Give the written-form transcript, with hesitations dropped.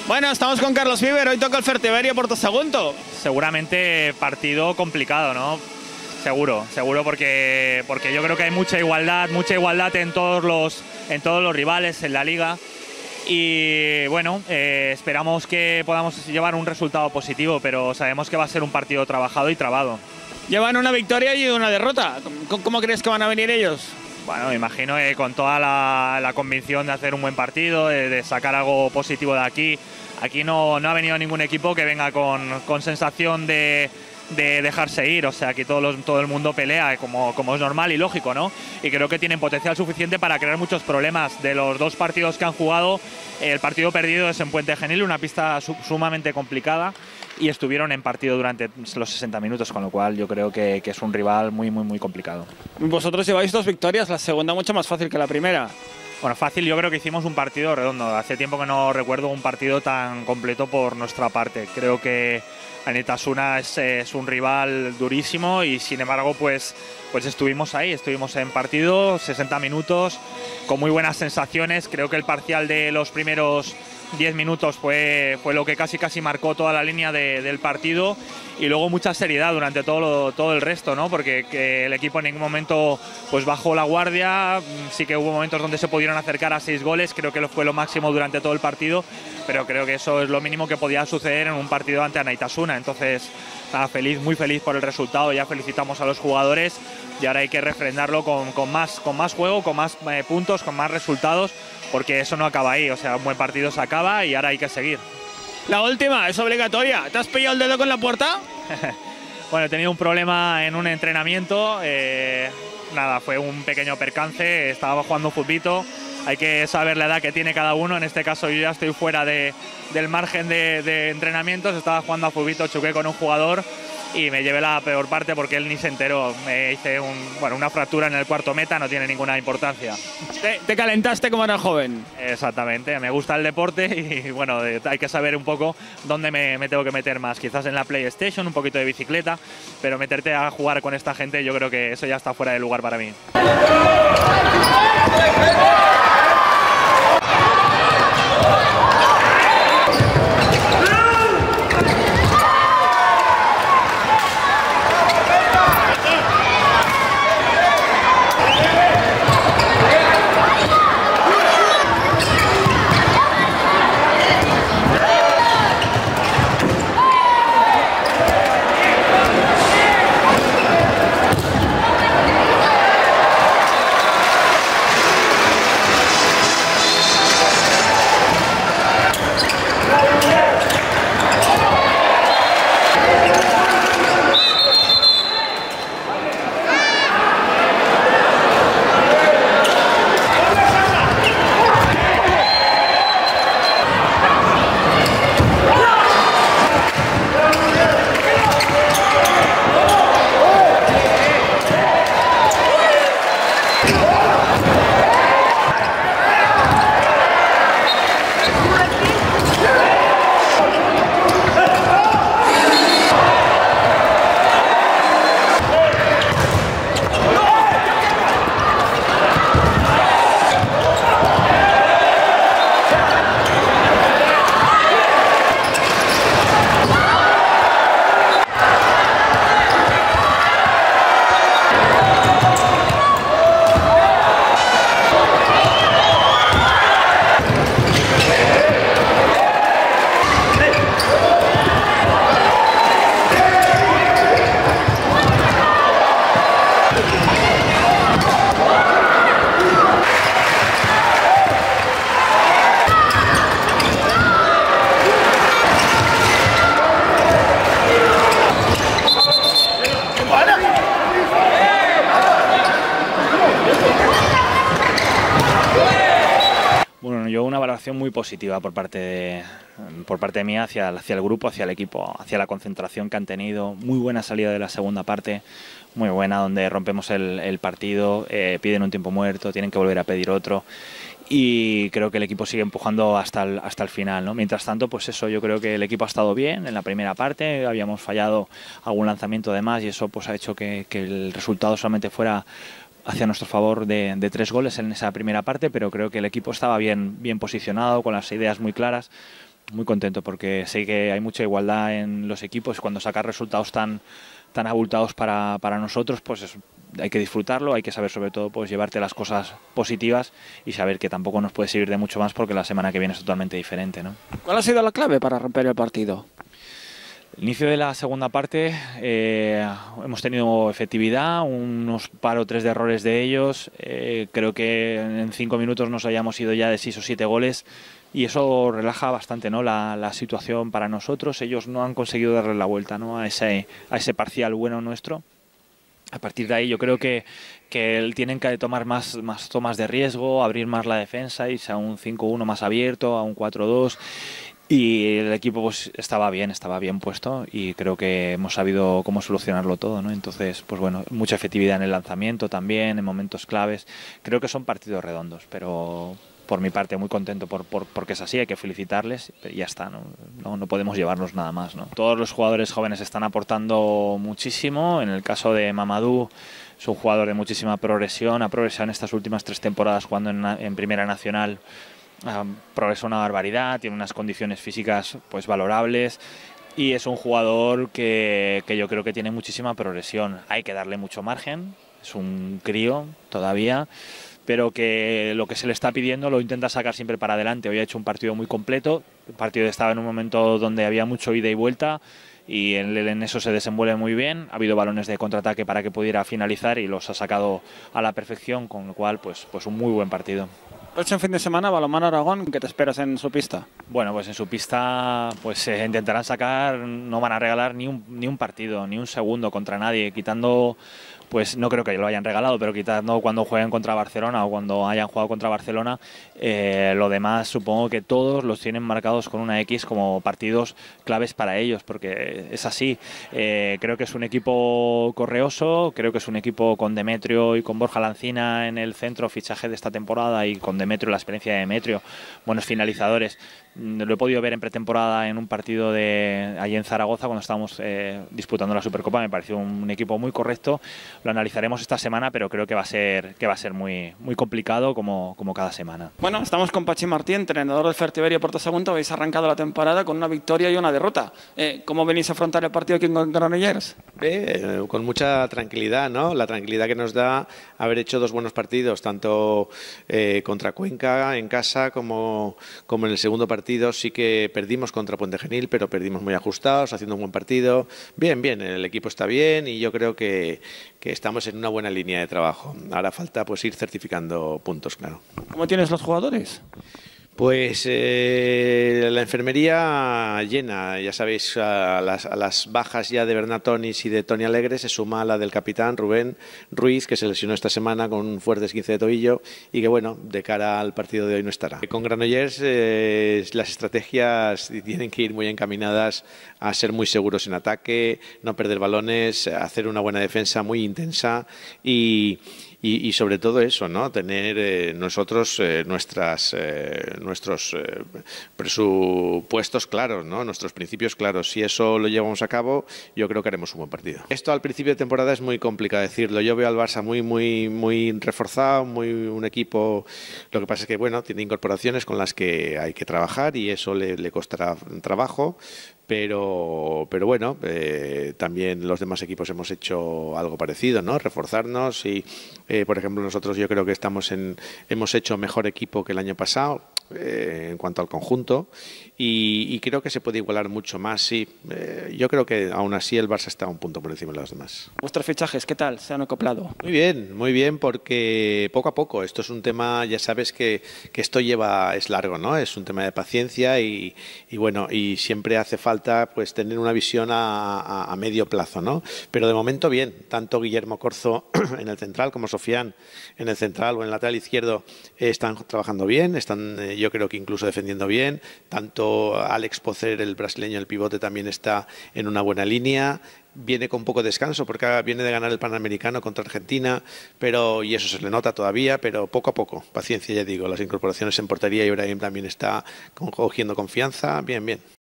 Bueno, estamos con Carlos Viver, hoy toca el Fertiberia Porto Sagunto. Seguramente partido complicado, ¿no? Seguro porque yo creo que hay mucha igualdad en todos los rivales en la liga. Y bueno, esperamos que podamos llevar un resultado positivo, pero sabemos que va a ser un partido trabajado y trabado. Llevan una victoria y una derrota. ¿Cómo crees que van a venir ellos? Bueno, me imagino que con toda la convicción de hacer un buen partido, de sacar algo positivo de aquí. Aquí no ha venido ningún equipo que venga con sensación de dejarse ir, o sea, aquí todo el mundo pelea como es normal y lógico, ¿no? Y creo que tienen potencial suficiente para crear muchos problemas. De los dos partidos que han jugado, el partido perdido es en Puente Genil, una pista sumamente complicada, y estuvieron en partido durante los 60 minutos, con lo cual yo creo que es un rival muy complicado. Vosotros lleváis 2 victorias, la segunda mucho más fácil que la primera. Bueno, fácil, yo creo que hicimos un partido redondo. Hace tiempo que no recuerdo un partido tan completo por nuestra parte. Creo que Anaitasuna es un rival durísimo y sin embargo pues estuvimos ahí, estuvimos en partido, 60 minutos, con muy buenas sensaciones. Creo que el parcial de los primeros 10 minutos fue lo que casi marcó toda la línea del partido, y luego mucha seriedad durante todo el resto, ¿no? Porque el equipo en ningún momento pues bajó la guardia. Sí que hubo momentos donde se pudieron acercar a 6 goles, creo que fue lo máximo durante todo el partido, pero creo que eso es lo mínimo que podía suceder en un partido ante Anaitasuna. Entonces, nada, muy feliz por el resultado, ya felicitamos a los jugadores y ahora hay que refrendarlo con más juego, con más puntos, con más resultados, porque eso no acaba ahí, o sea, un buen partido se acaba y ahora hay que seguir. La última, es obligatoria. ¿Te has pillado el dedo con la puerta? Bueno, he tenido un problema en un entrenamiento, nada, fue un pequeño percance, estaba jugando futbito, hay que saber la edad que tiene cada uno, en este caso yo ya estoy fuera del margen de entrenamientos, estaba jugando a futbito, choqué con un jugador y me llevé la peor parte porque él ni se enteró. Me hice una fractura en el cuarto meta, no tiene ninguna importancia. Te calentaste como era joven. Exactamente, me gusta el deporte y bueno, hay que saber un poco dónde me tengo que meter más. Quizás en la PlayStation, un poquito de bicicleta, pero meterte a jugar con esta gente, yo creo que eso ya está fuera de lugar para mí. Una valoración muy positiva por parte mía hacia el grupo, hacia el equipo, hacia la concentración que han tenido. Muy buena salida de la segunda parte, muy buena, donde rompemos el partido, piden un tiempo muerto, tienen que volver a pedir otro, y creo que el equipo sigue empujando hasta el final, ¿no? Mientras tanto, pues eso, yo creo que el equipo ha estado bien en la primera parte, habíamos fallado algún lanzamiento de más y eso pues ha hecho que el resultado solamente fuera hacia nuestro favor de 3 goles en esa primera parte, pero creo que el equipo estaba bien posicionado, con las ideas muy claras, Muy contento porque sé que hay mucha igualdad en los equipos. Cuando sacas resultados tan abultados para nosotros, pues hay que disfrutarlo, hay que saber sobre todo pues llevarte las cosas positivas y saber que tampoco nos puede servir de mucho más porque la semana que viene es totalmente diferente, ¿no? ¿Cuál ha sido la clave para romper el partido? El inicio de la segunda parte hemos tenido efectividad, unos par o tres de errores de ellos. Creo que en 5 minutos nos hayamos ido ya de 6 o 7 goles y eso relaja bastante, ¿no? la situación para nosotros. Ellos no han conseguido darle la vuelta, ¿no? a ese parcial bueno nuestro. A partir de ahí yo creo que tienen que tomar más tomas de riesgo, abrir más la defensa, irse a un 5-1 más abierto, a un 4-2. Y el equipo pues estaba bien puesto y creo que hemos sabido cómo solucionarlo todo, ¿no? Entonces, pues bueno, mucha efectividad en el lanzamiento también, en momentos claves. Creo que son partidos redondos, pero por mi parte muy contento porque es así, hay que felicitarles y ya está, no podemos llevarnos nada más, ¿no? Todos los jugadores jóvenes están aportando muchísimo. En el caso de Mamadou, es un jugador de muchísima progresión, ha progresado en estas últimas 3 temporadas jugando en Primera Nacional. Progresa una barbaridad, tiene unas condiciones físicas pues valorables y es un jugador que yo creo que tiene muchísima progresión. Hay que darle mucho margen, es un crío todavía, pero que lo que se le está pidiendo lo intenta sacar siempre para adelante. Hoy ha hecho un partido muy completo, el partido estaba en un momento donde había mucho ida y vuelta y en eso se desenvuelve muy bien. Ha habido balones de contraataque para que pudiera finalizar y los ha sacado a la perfección, con lo cual pues un muy buen partido. Próximo fin de semana, Balonmano Aragón, ¿qué te esperas en su pista? Bueno, pues en su pista pues intentarán sacar, no van a regalar ni un partido, ni un segundo contra nadie, quitando, pues no creo que lo hayan regalado, pero quitando cuando jueguen contra Barcelona o cuando hayan jugado contra Barcelona, lo demás supongo que todos los tienen marcados con una X como partidos claves para ellos, porque es así. Creo que es un equipo correoso, creo que es un equipo con Demetrio y con Borja Lancina en el centro, fichaje de esta temporada, y con Demetrio, la experiencia de Demetrio, buenos finalizadores. Lo he podido ver en pretemporada en un partido allí en Zaragoza cuando estábamos disputando la Supercopa. Me pareció un equipo muy correcto. Lo analizaremos esta semana, pero creo que va a ser muy complicado como cada semana. Bueno, estamos con Pachi Martí, entrenador del Fertiberia Porto Sagunto. Habéis arrancado la temporada con una victoria y una derrota. ¿Cómo venís a afrontar el partido aquí con Granollers? Con mucha tranquilidad, ¿no? La tranquilidad que nos da haber hecho 2 buenos partidos, tanto contra Cuenca en casa como en el segundo partido. Sí que perdimos contra Puente Genil, pero perdimos muy ajustados, haciendo un buen partido. Bien, el equipo está bien y yo creo que estamos en una buena línea de trabajo. Ahora falta pues ir certificando puntos, claro. ¿Cómo tienes los jugadores? Pues la enfermería llena, ya sabéis, a las bajas ya de Bernatonis y de Toni Alegre se suma la del capitán Rubén Ruiz, que se lesionó esta semana con un fuerte esguince de tobillo y que bueno, de cara al partido de hoy no estará. Con Granollers las estrategias tienen que ir muy encaminadas a ser muy seguros en ataque, no perder balones, hacer una buena defensa muy intensa y sobre todo eso, ¿no? Tener nosotros nuestros presupuestos claros, ¿no? Nuestros principios claros. Si eso lo llevamos a cabo, yo creo que haremos un buen partido. Esto al principio de temporada es muy complicado decirlo. Yo veo al Barça muy reforzado, un equipo. Lo que pasa es que bueno, tiene incorporaciones con las que hay que trabajar y eso le costará trabajo. Pero bueno, también los demás equipos hemos hecho algo parecido, ¿no? Reforzarnos y, por ejemplo, nosotros yo creo que hemos hecho mejor equipo que el año pasado en cuanto al conjunto y creo que se puede igualar mucho más, sí. Yo creo que aún así el Barça está un punto por encima de los demás. ¿Vuestros fichajes qué tal? ¿Se han acoplado? Muy bien, porque poco a poco. Esto es un tema, ya sabes que esto es largo, ¿no? Es un tema de paciencia y bueno, y siempre hace falta pues tener una visión a medio plazo, ¿no? Pero de momento bien, tanto Guillermo Corzo en el central como Sofián en el central o en el lateral izquierdo están trabajando bien, están yo creo que incluso defendiendo bien, tanto Alex Pocer, el brasileño, el pivote, también está en una buena línea. Viene con poco descanso porque viene de ganar el Panamericano contra Argentina, y eso se le nota todavía, pero poco a poco, paciencia, ya digo, las incorporaciones en portería y Ibrahim también está cogiendo confianza, bien.